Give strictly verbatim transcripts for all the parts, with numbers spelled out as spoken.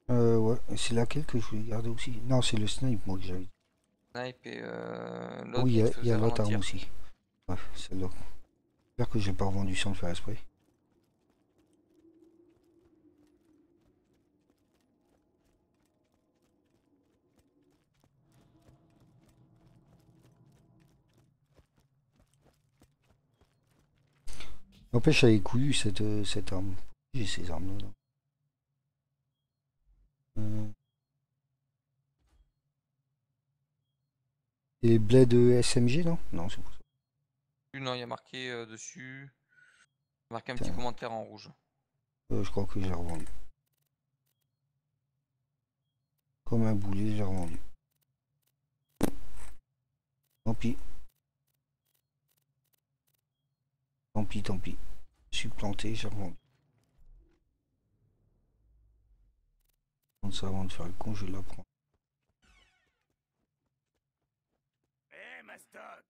Euh, ouais, c'est laquelle que je voulais garder aussi? Non, c'est le snipe, moi, que j'avais. Snipe et euh, Ah oui, l'autre il y qui a, te il y a faisait l'autre arme ralentir. aussi. Ouais, celle-là. J'espère que j'ai pas revendu sans le faire exprès. N'empêche, j'avais couillu cette, euh, cette arme. J'ai ces armes-là. Là. Euh, et les bleds S M G, non? Non, c'est pour ça. Non, il y a marqué euh, dessus. Marqué un petit Putain, commentaire en rouge. euh, je crois que j'ai revendu. Comme un boulet, j'ai revendu. Tant pis. Tant pis, tant pis. Je suis planté, j'ai revendu. Ça, avant de faire le con, je l'apprends. Hé, hey, Mastoc!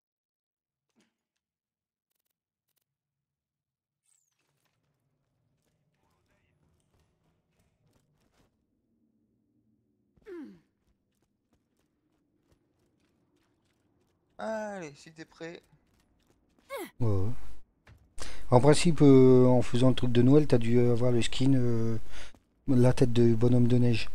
Allez, si t'es prêt. Ouais, ouais. En principe, euh, en faisant le truc de Noël, t'as dû avoir le skin, euh, la tête de bonhomme de neige.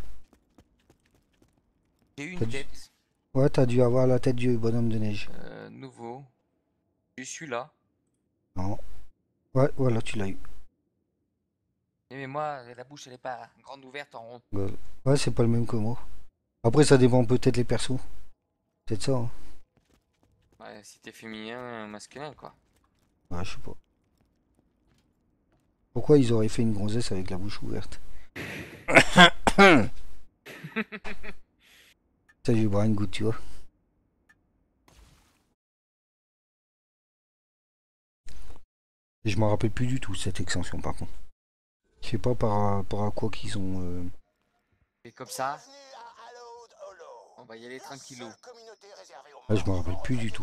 J'ai une T'as dû... tête. Ouais, t'as dû avoir la tête du bonhomme de neige. Euh, nouveau. Je suis là. Non. Ouais, voilà, tu l'as eu. Mais moi, la bouche, elle est pas grande ouverte en rond. Ouais, ouais, c'est pas le même que moi. Après, ça dépend peut-être les persos. Peut-être ça, hein. Ouais, si t'es féminin, masculin, quoi. Ouais, je sais pas. Pourquoi ils auraient fait une gonzesse avec la bouche ouverte? Ça, je vais boire une goutte, tu vois. Et je m'en rappelle plus du tout, cette extension, par contre. Je sais pas par rapport à quoi qu'ils ont... euh, Et comme ça, on va y aller tranquillou. Ah, je m'en rappelle plus du tout.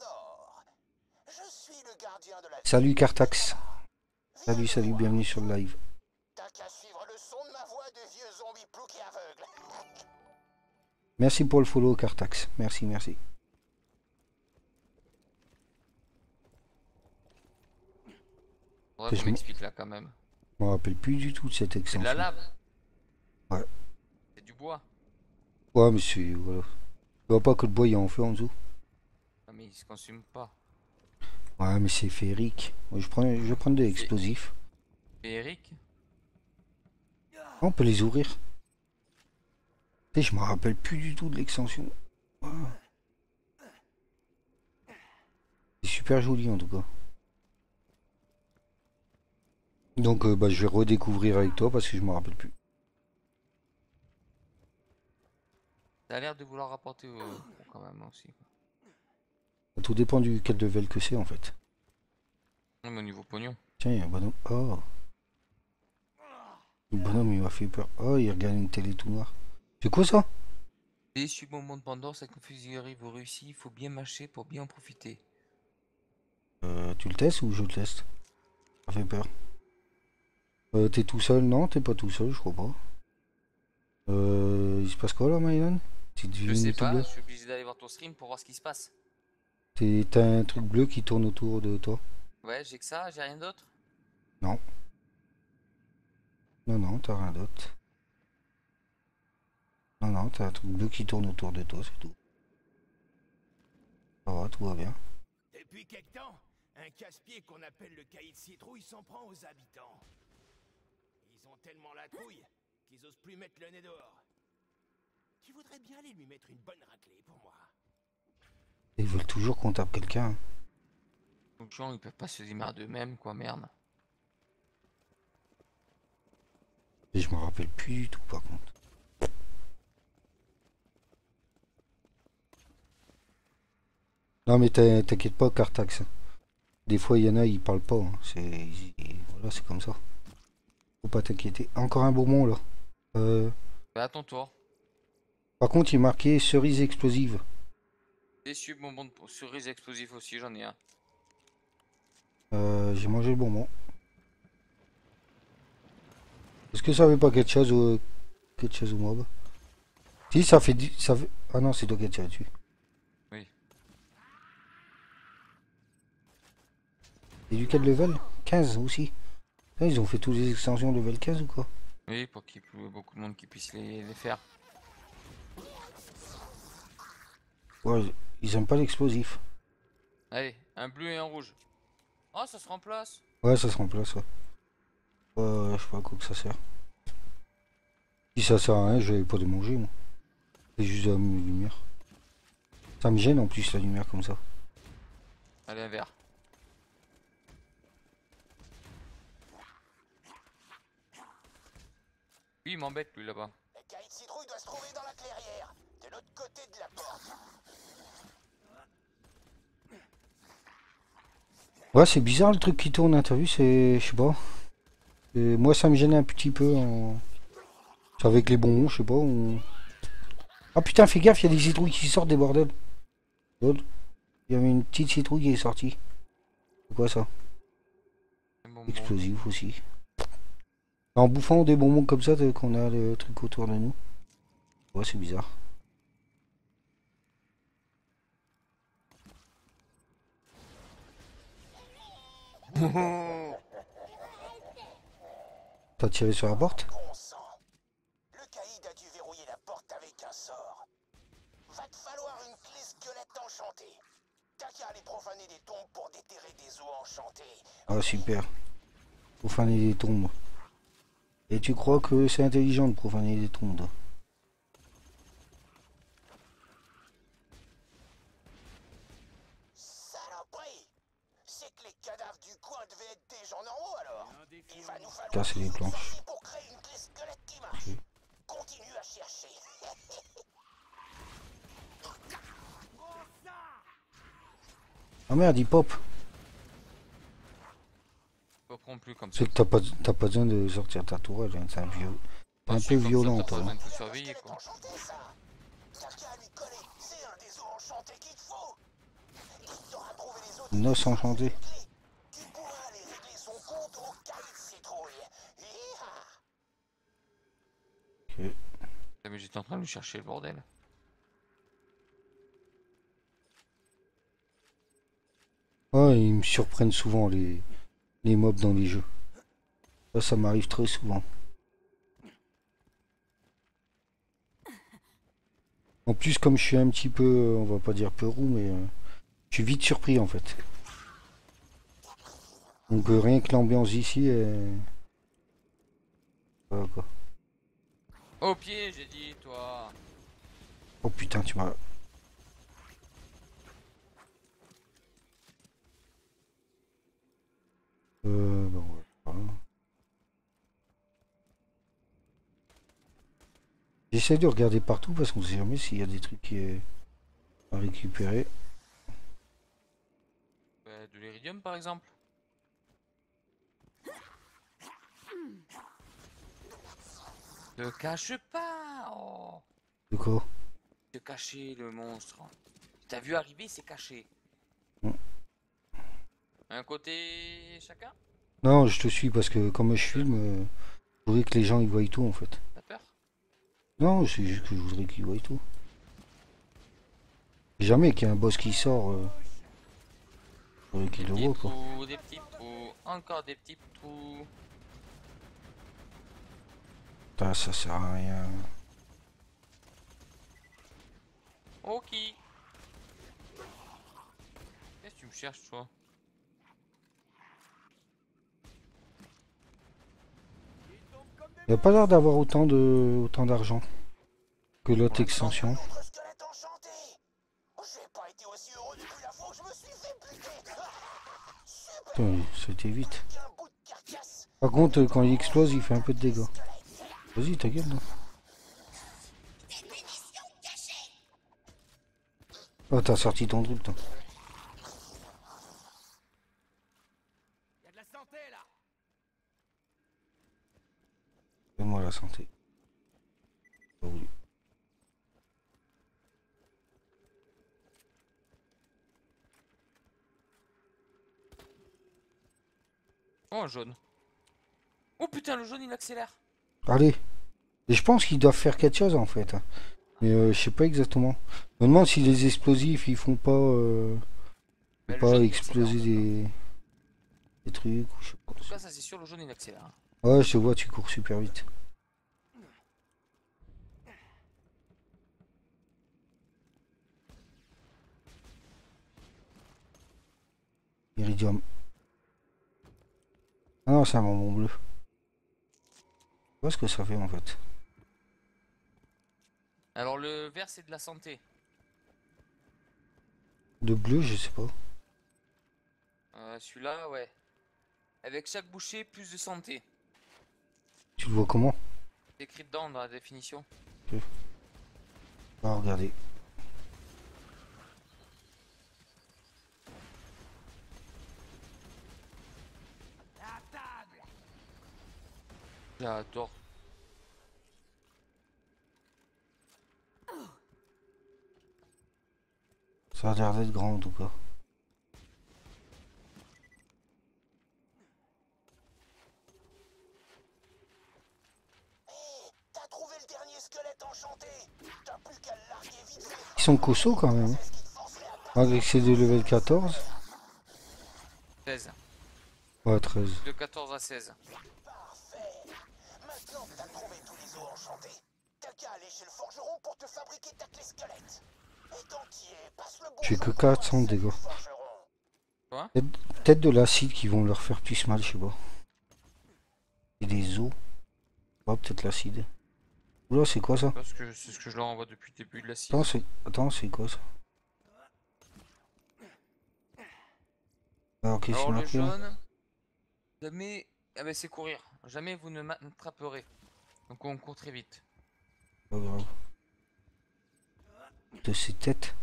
Salut Cartax. Salut, salut, bienvenue sur le live. T'as qu'à suivre le son de ma voix de vieux zombie plouqué aveugle. Merci pour le follow, Cartax. Merci, merci. Faudrait Et qu'on je m'explique là quand même. m'en rappelle plus du tout de cette C'est de la extension. lave. Ouais. C'est du bois. Ouais, mais c'est... Voilà. Tu vois pas que le bois, il y a en feu en dessous? Non mais il se consume pas. Ouais, mais c'est féerique. Moi, je prends, je vais prendre des C'est explosifs. féerique. On peut les ouvrir. Et je me rappelle plus du tout de l'extension. Ouais. C'est super joli en tout cas. Donc euh, bah, je vais redécouvrir avec toi parce que je me rappelle plus. Ça a l'air de vouloir rapporter au pro quand même aussi. Tout dépend du quel level que c'est en fait. Même au niveau pognon. Tiens, il y a un bonhomme. Oh, le bonhomme il m'a fait peur. Oh, il regarde une télé tout noir. C'est quoi ça? Déçu moment de Pandore, cette confusion arrive au réussi, il faut bien mâcher pour bien en profiter. euh, Tu le testes ou je le teste? Ça fait peur. Euh, t'es tout seul? Non, t'es pas tout seul, je crois pas. Euh, il se passe quoi là, Mylan? Tu Je deviens une sais pas, youtuber? je suis obligé d'aller voir ton stream pour voir ce qui se passe. T'as un truc bleu qui tourne autour de toi? Ouais, j'ai que ça, j'ai rien d'autre. Non. Non, non, t'as rien d'autre. Non, non, t'as un truc bleu qui tourne autour de toi, c'est tout. Ça va, tout va bien. Depuis quelque temps, un casse-pied qu'on appelle le caïd citrouille s'en prend aux habitants. Ils ont tellement la trouille qu'ils osent plus mettre le nez dehors. Tu voudrais bien aller lui mettre une bonne raclée pour moi. Ils veulent toujours qu'on tape quelqu'un. Hein. Donc gens, ils peuvent pas se démarrer d'eux-mêmes, quoi, merde. Et je me rappelle plus du tout, par contre. Non, mais t'inquiète pas, Cartax. Des fois, il y en a, ils parlent pas. Hein. C'est... Voilà, c'est comme ça. Faut pas t'inquiéter. Encore un bonbon, là. Euh... Bah à ton tour. Par contre, il est marqué cerise explosive. Déçu bonbon de cerise explosif aussi, j'en ai un. Euh, j'ai mangé le bonbon. Est-ce que ça veut pas quelque chose euh... que de chaise au mob. Si, ça fait du... Ça fait... Ah non, c'est toi qui as tiré dessus. Oui. Et du quel level? quinze aussi. Ah, ils ont fait tous les extensions level quinze ou quoi? Oui, pour qu'il y ait beaucoup de monde qui puisse les, les faire. Ouais, ils aiment pas l'explosif. Allez, un bleu et un rouge. Oh, ça se remplace. Ouais, ça se remplace, ouais. Ouais, je sais pas à quoi que ça sert. Si ça sert à rien, je vais pas les manger, moi. C'est juste de la lumière. Ça me gêne en plus, la lumière comme ça. Allez, un vert. Lui, il m'embête, lui, là-bas. Le caïd citrouille doit se trouver dans la clairière, de l'autre côté de la porte. Ouais, c'est bizarre le truc qui tourne, hein, t'as vu, c'est... Je sais pas. Et moi, ça me gêne un petit peu en... C'est avec les bonbons, je sais pas, on... Ah putain, fais gaffe, il y a des citrouilles qui sortent des bordels. Il y avait une petite citrouille qui est sortie. C'est quoi ça? Un bonbon. Explosif aussi. En bouffant des bonbons comme ça, qu'on a le truc autour de nous. Ouais, c'est bizarre. T'as tiré sur la porte? Bon sang. Le caïd a dû verrouiller la porte avec un sort. Va te falloir une clé squelette enchantée. T'as qu'à aller profaner des tombes pour déterrer des os enchantés. Ah super. Profaner des tombes. Et tu crois que c'est intelligent de profaner des tombes, toi? Saloperie! C'est que les cadavres du coin devaient être des gens normaux alors. Il va nous falloir Casser les planches. pour créer une clé squelette qui marche. Ok. Continue à chercher. Ah merde, il pop. Pas non plus comme ça. C'est que t'as pas, t'as pas besoin de sortir ta tourelle, hein, c'est un vieux. Bah, un si, peu comme ça, violent, t'as pas toi. besoin hein. de tout surveiller, quoi. Enchanté, ça. T'as qu'à lui coller. C'est un des os enchantés qu'il te faut. Il t'aura trouvé les autres. Une os enchantée. Tu pourras aller régler son compte au caïd citrouille. Hiha. Ok. Ah, mais j'étais en train de lui chercher le bordel. Ouais, ils me surprennent souvent les, les mobs dans les jeux. Ça, ça m'arrive très souvent. En plus, comme je suis un petit peu, on va pas dire peurou, mais euh, je suis vite surpris en fait. Donc euh, rien que l'ambiance ici est... Voilà, quoi. Au pied, j'ai dit, toi. Oh putain, tu m'as... Euh... Bon, voilà. J'essaie de regarder partout parce qu'on sait jamais s'il y a des trucs qui est à récupérer. Bah, de l'iridium, par exemple. Ne cache pas. Oh. De quoi? Se cacher, le monstre. T'as vu arriver, c'est caché. Mm. Un côté chacun. Non, je te suis parce que comme je filme, euh, je voudrais que les gens ils voient tout en fait. T'as peur? Non, c'est juste que je voudrais qu'ils voient tout. Jamais qu'il y a un boss qui sort, euh, je voudrais qu'ils le Des voient quoi. trous, des petits trous, encore des petits trous. Putain, ça sert à rien. Ok. Qu'est-ce que tu me cherches, toi? Il n'y a pas l'air d'avoir autant de autant d'argent que l'autre extension. Notre squelette enchanté. J'ai pas été aussi heureux depuis la fois où je me suis fait buter. Super. Putain, c'était vite. Qu'un bout de carcasse. Par contre, euh, quand il explose, il fait un peu de dégâts. Vas-y, ta gueule. Là. Oh, t'as sorti ton truc, toi. Y a de la santé là. Fais-moi la santé. Pas voulu. Oh, un jaune. Oh putain, le jaune il accélère. Allez, Et je pense qu'ils doivent faire quelque chose en fait. Mais euh, je sais pas exactement. Je me demande si les explosifs ils font pas, euh, Mais le pas jaune, il exploser accélère, des, des trucs ou je sais pas. en tout cas, ça c'est sûr, le jaune il accélère. Ouais, je te vois, tu cours super vite. Iridium. Ah non, c'est un bonbon bleu. Je vois ce que ça fait en fait. Alors le vert c'est de la santé. De bleu, je sais pas. Euh, Celui-là, ouais. Avec chaque bouchée, plus de santé. Tu le vois comment? C'est écrit dedans dans la définition. On va regarder. À table. J'adore. Ça a l'air d'être grand en tout cas. Hé, t'as trouvé le dernier squelette enchanté. T'as plus qu'à le larguer vite fait. Ils sont costauds quand même. Hein. C'est ce qui te forcerait à partir. Malgré que c'est de level quatorze. seize. Ouais, treize. De quatorze à seize. Parfait. Maintenant que t'as trouvé tous les os enchantés, t'as qu'à aller chez le forgeron pour te fabriquer ta clé squelette. Et tant qu'il y est, passe le J'ai que bonjour quatre cents au de dégâts. forgeron. Quoi? Peut-être de l'acide qui vont leur faire plus mal, je sais pas. Et des os. Ouais, peut-être l'acide. Oula, c'est quoi ça? Parce que c'est ce que je leur envoie depuis le début de la Attends, season. c'est Attends, c'est quoi ça? Alors, qu'est-ce Alors qu'il y a le marqué là? jaune, jamais, ah ben c'est courir. Jamais vous ne m'attraperez. Donc on court très vite. Pas grave. De ses têtes.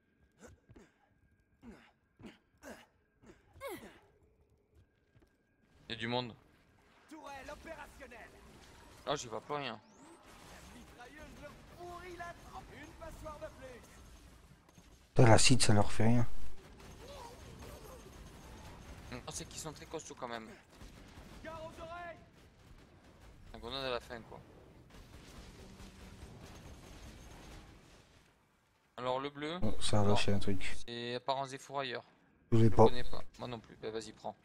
Il y a du monde. Tourelle opérationnelle. Ah j'y vois plus rien. La mitrailleuse leur pourrit la trempe. Une passoire de plus. Putain, l'acide, ça leur fait rien. Non, c'est qu'ils sont très costauds quand même. Gare aux oreilles. Un grenade à la fin quoi. Alors le bleu, Oh, ça a lâché un truc. c'est apparence des fourrailleurs. Je Je l'ai le pas. connais pas. Moi non plus. Bah vas-y prends.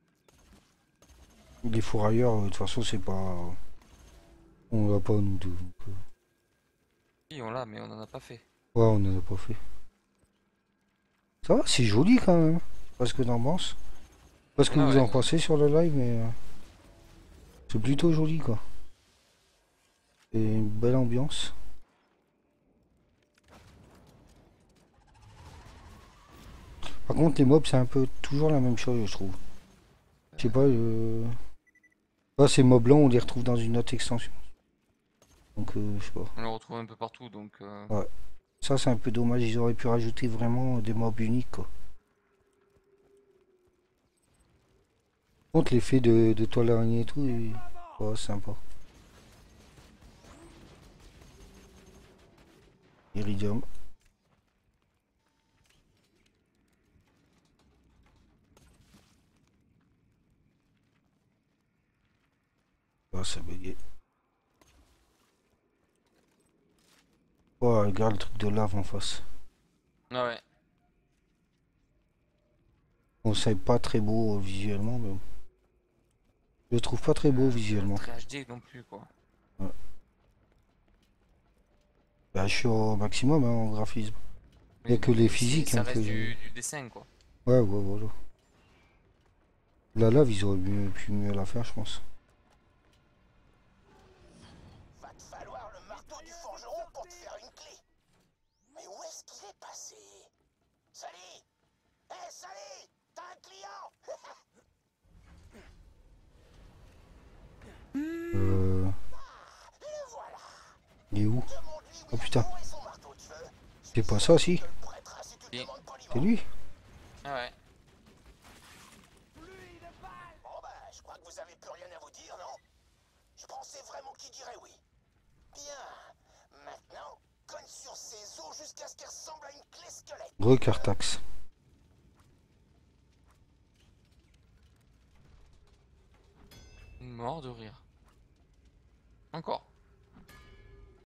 Les fourrailleurs, euh, de toute façon, c'est pas. On l'a pas nous deux. Donc, euh, Si on l'a mais on en a pas fait. ouais, on en a pas fait. Ça va, c'est joli quand même. Je sais pas ce que t'en penses. Je sais pas ce que Ah vous ouais. en pensez sur le live, mais. euh, C'est plutôt joli quoi. C'est une belle ambiance. Par contre, les mobs, c'est un peu toujours la même chose, je trouve. Je sais pas. Euh... Là, ces mobs-là, on les retrouve dans une autre extension. Donc, euh, je sais pas. On le retrouve un peu partout donc. Euh... Ouais. Ça, c'est un peu dommage. Ils auraient pu rajouter vraiment des mobs uniques, quoi. Par contre, l'effet de, de toile d'araignée et tout, est ouais, sympa. Iridium. Ah, ça bugué. Oh, regarde le truc de lave en face. Ah ouais. Bon, c'est pas très beau euh, visuellement, mais bon. Je le trouve pas très beau visuellement. Très H D non plus quoi. Bah, je suis au maximum hein, en graphisme. Il y a Oui, que les mais physiques c'est- Ça hein, que reste j'ai. du, du dessin quoi. Ouais, ouais, voilà. La lave, ils auraient mieux, pu mieux la faire, je pense. Va te falloir le marteau du forgeron pour te faire une clé. Mais où est-ce qu'il est passé? Sally! Hé, Sally! T'as un client! Euh... Le voilà! Il est où? Demande-lui Oh où putain. est son marteau de feu. C'est pas ça, si? Tu le prêteras si tu le Si. demandes poliment. C'est lui? Ah ouais. Pluie de balles! Bon bah, je crois que vous avez plus rien à vous dire, non? Je pensais vraiment qu'il dirait oui. Bien. Maintenant, cogne sur ses os jusqu'à ce qu'il ressemble à une clé squelette. Recartax.